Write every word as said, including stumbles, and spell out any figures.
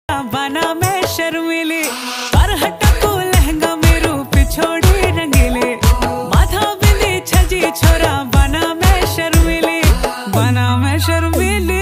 बना मैं शर्मिली पर हटको लहंगा मेरो पिछोड़ी रंगीले माथा बिंदी छजी छोरा बना मैं शर्मिली बना मैं शर्मिली।